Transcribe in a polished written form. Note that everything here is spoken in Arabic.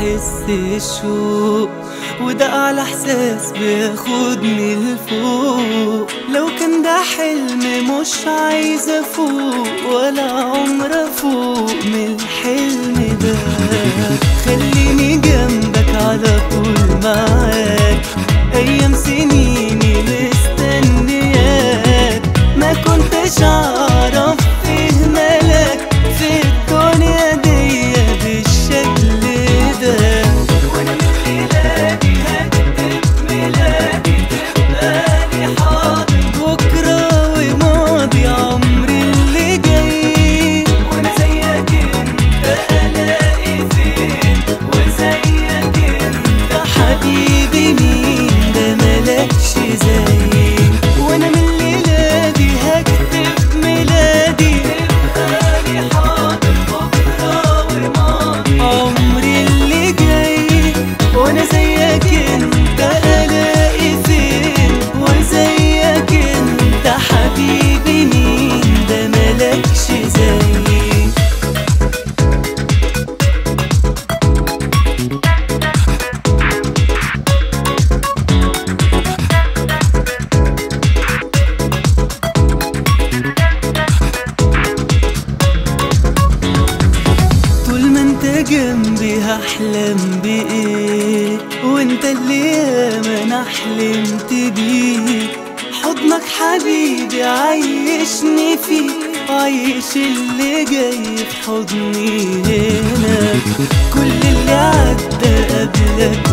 بحس الشوق، وده أعلى إحساس بياخدني لفوق. لو كان ده حلم مش عايزة أفوق ولا عمر أفوق من الحلم ده. خليني جنبك على طول معاك، أيام سنيني مستنياك. ما كنتش أعرف فيه ملاك في الدنيا دي بالشكل ده. وأنا من ميلادي هكتب ميلادي تبقى لي حاضر بكرة وماضي عمري اللي جاي. وأنا زيك أنت ألاقي فين، وزيك أنت حبيبي مين ده ملكش زي. وأنا من ميلادي هكتب ميلادي تبقى لي حاضر بكرة وماضي عمري اللي جاي. وأنا زيك أنت ألاقي فين، وزيك أنت حبيبي مين ده ملكش زي. جنبي هحلم بإيه، وانت اللي ياما انا حلمت بيه. حضنك حبيبي عايشني فيه، عايش اللي جاي في حضني هنا. كل اللي عدى قبلك